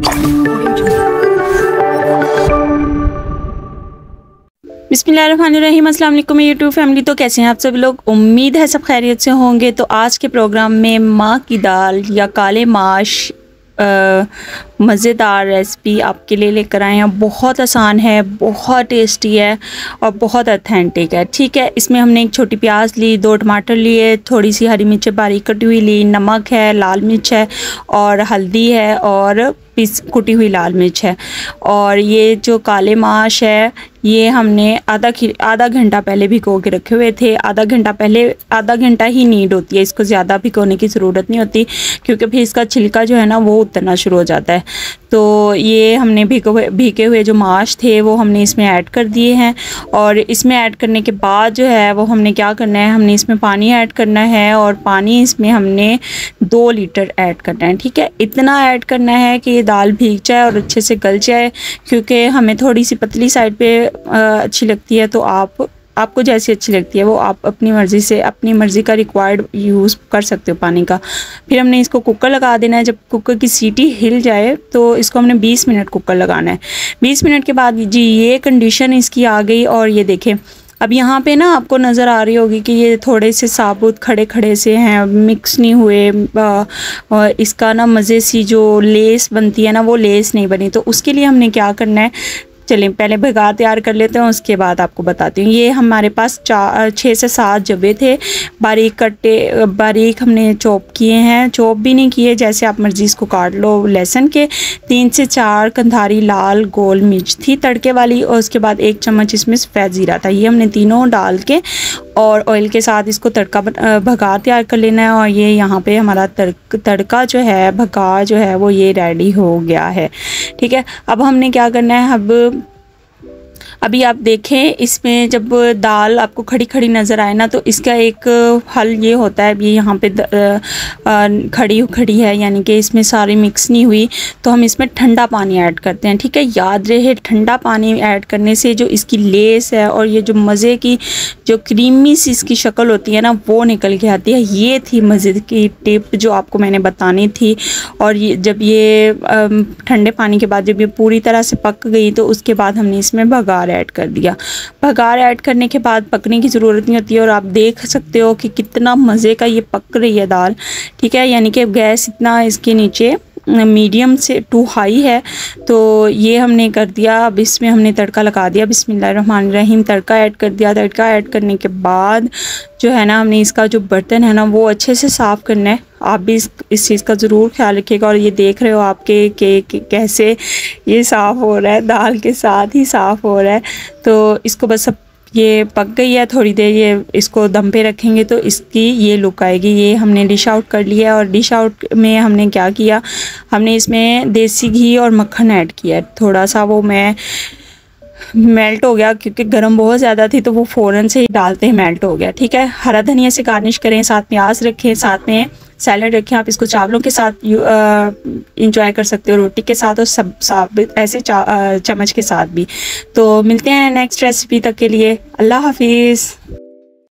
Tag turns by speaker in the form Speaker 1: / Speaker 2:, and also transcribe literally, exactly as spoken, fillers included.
Speaker 1: बिस्मिल्लाहिर्रहमानिर्रहीम। अस्सलाम वालेकुम यूट्यूब फैमिली। तो कैसे हैं आप सभी लोग? उम्मीद है सब खैरियत से होंगे। तो आज के प्रोग्राम में माँ की दाल या काले माश मज़ेदार रेसिपी आपके लिए लेकर आए हैं। बहुत आसान है, बहुत टेस्टी है और बहुत ऑथेंटिक है। ठीक है, इसमें हमने एक छोटी प्याज ली, दो टमाटर लिए, थोड़ी सी हरी मिर्च बारीक कटी हुई ली, नमक है, लाल मिर्च है और हल्दी है और पीस कुटी हुई लाल मिर्च है। और ये जो काले माश है ये हमने आधा आधा घंटा पहले भिगो के रखे हुए थे। आधा घंटा पहले, आधा घंटा ही नीड होती है, इसको ज़्यादा भिगोने की ज़रूरत नहीं होती क्योंकि फिर इसका छिलका जो है ना वो उतरना शुरू हो जाता है। तो ये हमने भिगो भीगे हुए जो माश थे वो हमने इसमें ऐड कर दिए हैं। और इसमें ऐड करने के बाद जो है वो हमने क्या करना है, हमने इसमें पानी ऐड करना है और पानी इसमें हमने दो लीटर ऐड करना है। ठीक है, इतना ऐड करना है कि ये दाल भीग जाए और अच्छे से गल जाए, क्योंकि हमें थोड़ी सी पतली साइड पे अच्छी लगती है। तो आप आपको जैसी अच्छी लगती है वो आप अपनी मर्ज़ी से, अपनी मर्ज़ी का रिक्वायर्ड यूज़ कर सकते हो पानी का। फिर हमने इसको कुकर लगा देना है। जब कुकर की सीटी हिल जाए तो इसको हमने बीस मिनट कुकर लगाना है। बीस मिनट के बाद जी ये कंडीशन इसकी आ गई। और ये देखें, अब यहाँ पे ना आपको नज़र आ रही होगी कि ये थोड़े से साबुत खड़े खड़े से हैं, मिक्स नहीं हुए। और इसका ना मज़े सी जो लेस बनती है ना वो लेस नहीं बनी। तो उसके लिए हमने क्या करना है, चलिए पहले भिगा तैयार कर लेते हैं, उसके बाद आपको बताती हूँ। ये हमारे पास चार छः से सात जबे थे, बारीक कट्टे बारीक हमने चॉप किए हैं। चॉप भी नहीं किए, जैसे आप मर्ज़ी इसको काट लो। लहसुन के तीन से चार कंधारी लाल गोल मिर्च थी तड़के वाली, और उसके बाद एक चम्मच इसमें सफ़ेद ज़ीरा था। ये हमने तीनों डाल के और ऑयल के साथ इसको तड़का भगा तैयार कर लेना है। और ये यहाँ पे हमारा तड़क तड़का जो है, भगा जो है वो ये रेडी हो गया है। ठीक है, अब हमने क्या करना है, अब अभी आप देखें इसमें जब दाल आपको खड़ी खड़ी नज़र आए ना तो इसका एक हल ये होता है, ये यहाँ पे खड़ी खड़ी है यानी कि इसमें सारी मिक्स नहीं हुई, तो हम इसमें ठंडा पानी ऐड करते हैं। ठीक है, याद रहे ठंडा पानी ऐड करने से जो इसकी लेस है और ये जो मज़े की जो क्रीमी सी इसकी शक्ल होती है ना वो निकल के आती है। ये थी मज़े की टिप जो आपको मैंने बतानी थी। और ये जब ये ठंडे पानी के बाद जब ये पूरी तरह से पक गई तो उसके बाद हमने इसमें भगार ऐड कर दिया। भगार ऐड करने के बाद पकने की ज़रूरत नहीं होती है। और आप देख सकते हो कि कितना मज़े का ये पक रही है दाल। ठीक है, यानी कि गैस इतना इसके नीचे मीडियम से टू हाई है। तो ये हमने कर दिया। अब इसमें हमने तड़का लगा दिया। बिस्मिल्लाहिर्रहमानिर्रहीम। तड़का ऐड कर दिया। तड़का ऐड करने के बाद जो है ना हमने इसका जो बर्तन है ना वो अच्छे से साफ़ करना है। आप भी इस इस चीज़ का ज़रूर ख्याल रखिएगा। और ये देख रहे हो आपके के, के कैसे ये साफ़ हो रहा है, दाल के साथ ही साफ़ हो रहा है। तो इसको बस अब ये पक गई है, थोड़ी देर ये इसको दम पे रखेंगे तो इसकी ये लुक आएगी। ये हमने डिश आउट कर लिया। और डिश आउट में हमने क्या किया, हमने इसमें देसी घी और मक्खन ऐड किया है। थोड़ा सा वो मैं मेल्ट हो गया क्योंकि गरम बहुत ज़्यादा थी तो वो फ़ौरन से ही डालते ही मेल्ट हो गया। ठीक है, हरा धनिया से गार्निश करें, साथ प्याज रखें, साथ में सैलड रखें। आप इसको चावलों के साथ इंजॉय कर सकते हो, रोटी के साथ और सब साबित ऐसे चम्मच के साथ भी। तो मिलते हैं नेक्स्ट रेसिपी तक के लिए। अल्लाह हाफिज़।